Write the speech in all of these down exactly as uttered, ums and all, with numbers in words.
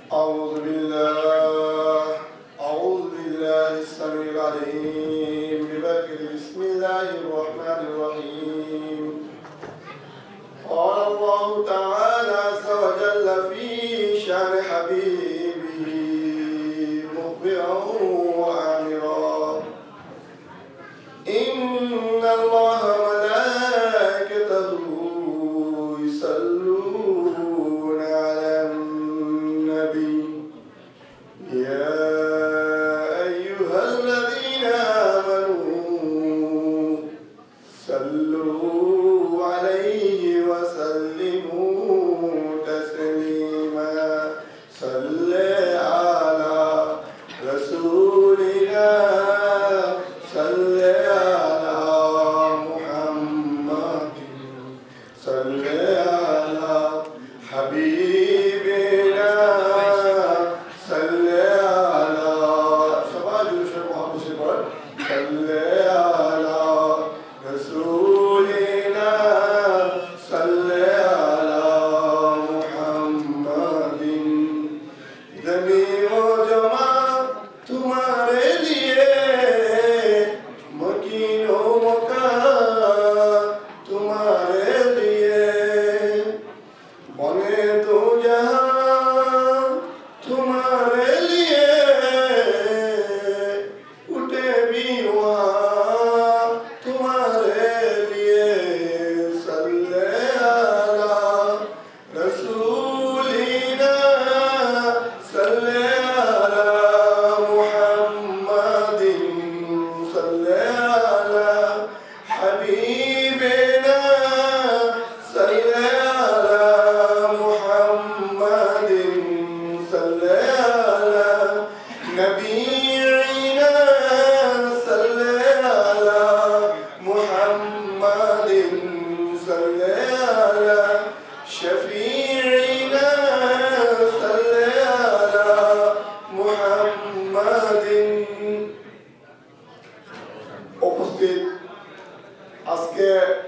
أعوذ بالله أعوذ بالله السميع العليم ببركة بسم الله الرحمن الرحيم. قال الله تعالى عز وجل في شأن حبيبه مخبرا وآمرا إن الله ملائكته يصلون على النبي يا أيها الذين آمنوا صلوا عليه وسلموا تسليما. صل على رسولنا صل على محمد صل على حبيبنا صل على شباب يوسف محمد صل على رسولنا صل على محمد. ज़मीन और जमा तुम्हारे लिए मकीनो मका तुम्हारे लिए बने दो जहां तुम्हारे लिए उठे भी वहां तुम्हारे लिए. सल्ले अला रसूलिना सल्ले अला मुहम्मदिन सल्ले अला हबीबिना सल्ले अला मुहम्मदिन सल्ले अला नबीना सल्ले अला मुहम्मदिन सल्ले अला शफीना सल्ले अला मुहम्मदिन. উপস্থিত আজকে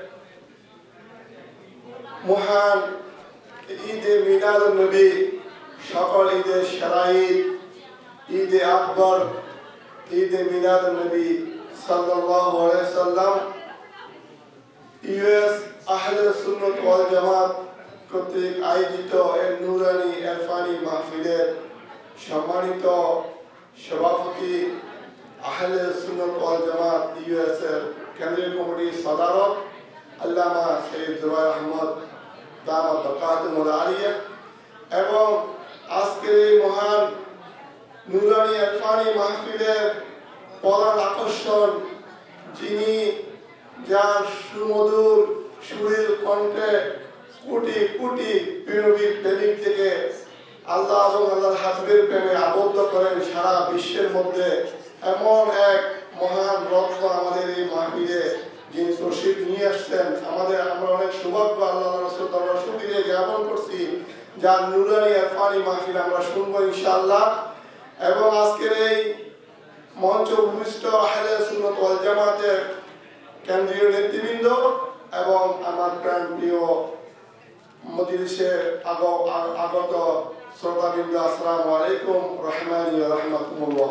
মহান ঈদে মিলাদুন নবী, সকল ঈদের সেরা ঈদ, ঈদে আকবর, ঈদে মিলাদুন নবী সাল্লাল্লাহু আলাইহি সাল্লাম ইউএস আহলে সুন্নাত ওয়াল জামাত কর্তৃক আয়োজিত এর নুরানি ইরফানি মাহফিলের সম্মানিত সভাপতি আহলে সুন্নাত ওয়াল জামাত ইউএস এর কেন্দ্রীয় কমিটির সদস্য আল্লামা সৈয়দ জুবাইর আহমদ দামাত বাকাতুহুল আলিয়া এবং আজকের এই মহান নুরানি ইরফানি মাহফিলের প্রধান আকর্ষণ, যিনি যার সুমধুর সুরের কণ্ঠে কোটি কোটি প্রেমিক প্রেমিক থেকে আল্লাহ এবং আল্লাহর হাবিবের প্রেমে আবদ্ধ করেন সারা বিশ্বের মধ্যে, এমন এক মহান রত্ন আমাদের এই মাহফিলে যিনি তশরিফ নিয়ে আসছেন, আমাদের আমরা অনেক সৌভাগ্য আল্লাহ রাসূল দরবার শুকরিয়া জ্ঞাপন করছি যার নুরানি ইরফানি মাহফিল আমরা শুনবো ইনশাআল্লাহ. এবং আজকের এই মঞ্চ ভূমিষ্ঠ আহলে সুন্নাত ওয়াল জামাতের কেন্দ্রীয় নেতৃবৃন্দ এবং আমার প্রাণ প্রিয় মজলিসে আগত শ্রোতাবৃন্দ, আসসালামু আলাইকুম রহমানি ওয়া রাহমাতুল্লাহ.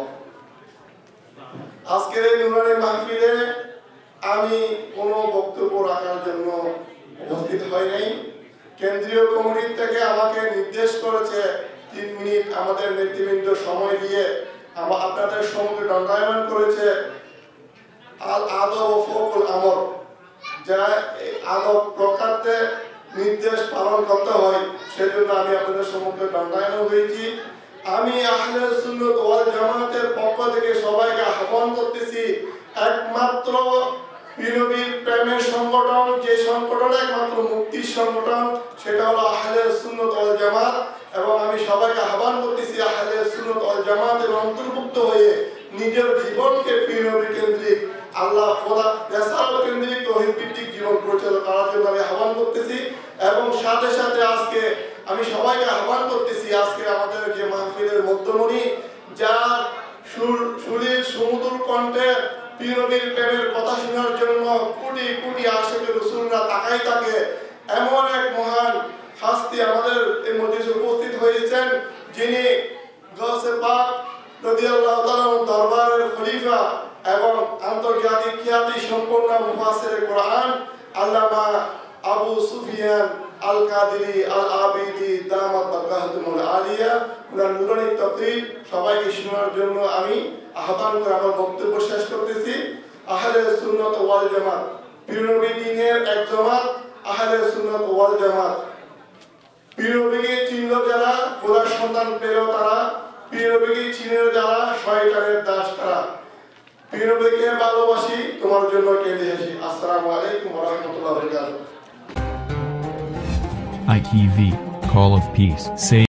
আজকের এই নুরানি মাহফিলে আমি কোনো বক্তব্য রাখার জন্য উপস্থিত হই নাই। কেন্দ্রীয় কমিটি থেকে আমাকে নির্দেশ করেছে তিন মিনিট আমাদের নেতৃবৃন্দ সময় দিয়ে আপনাদের সম্মুখে দণ্ডায়মান করেছে আল আদব ও ফৌকুল আমর, যা আদব প্রকারে নির্দেশ পালন করতে হয়, সেজন্য আমি আপনাদের সম্মুখে দণ্ডায়মান হয়েছি। আমি আহলে সুন্নাত ওয়াল জামাতের পক্ষ থেকে সবাইকে আহ্বান করতেছি, একমাত্র নবীর প্রেমের সংগঠন, যে সংগঠন একমাত্র মুক্তির সংগঠন, সেটা হলো আহলে সুন্নাত ওয়াল জামাত। এবং আমি সবাইকে আহ্বান করতেছি আহলে সুন্নাত ওয়াল জামাতের অন্তর্ভুক্ত হয়ে নিজের জীবনকে নবী কেন্দ্রিক, আল্লাহ খোদা রাসূল কেন্দ্রিক তৌহিদ ভিত্তিক জীবন পরিচালনা করার জন্য আমি আহ্বান করতেছি। এবং সাথে সাথে আজকে আমি সবাইকে আহ্বান করতেছি, আজকে আমাদের যে মাহফিলের মধ্যমণি, যার সুর সুরের সমুদ্র কণ্ঠে নবীর প্রেমের কথা শোনার জন্য কোটি কোটি আশিক রাসূলরা তাকাই থাকে, এমন এক মহান হাস্তি আমাদের এই মজলিসে উপস্থিত হয়েছেন যিনি গাউসে পাক রাদিয়াল্লাহু তাআলা দরবারের খলিফা এবং আন্তর্জাতিক খ্যাতি সম্পন্ন মুফাসসির কোরআন আল্লামা আবু সুফিয়ান আল কাদেরী আল আবিদি দামাত বারকাতুহুল আলিয়া ওনার নুরানি তাকরীর সবাইকে শোনার জন্য আমি আহ্বান করে আমার বক্তব্য শেষ করতেছি। আহলে সুন্নাত ওয়াল জামাত পীর নবী দ্বীনের এক জামাত আহলে সুন্নাত ওয়াল জামাত। পীর নবীকে চিনল যারা খোদার সন্তান পেল তারা, পীর নবীকে চিনল যারা শয়তানের দাস তারা। পীর নবীকে ভালোবাসি তোমার জন্য কেঁদে আসি। আসসালামু আলাইকুম ওয়া রাহমাতুল্লাহি ওয়া বারাকাতুহু। I T V, Call of Peace. Say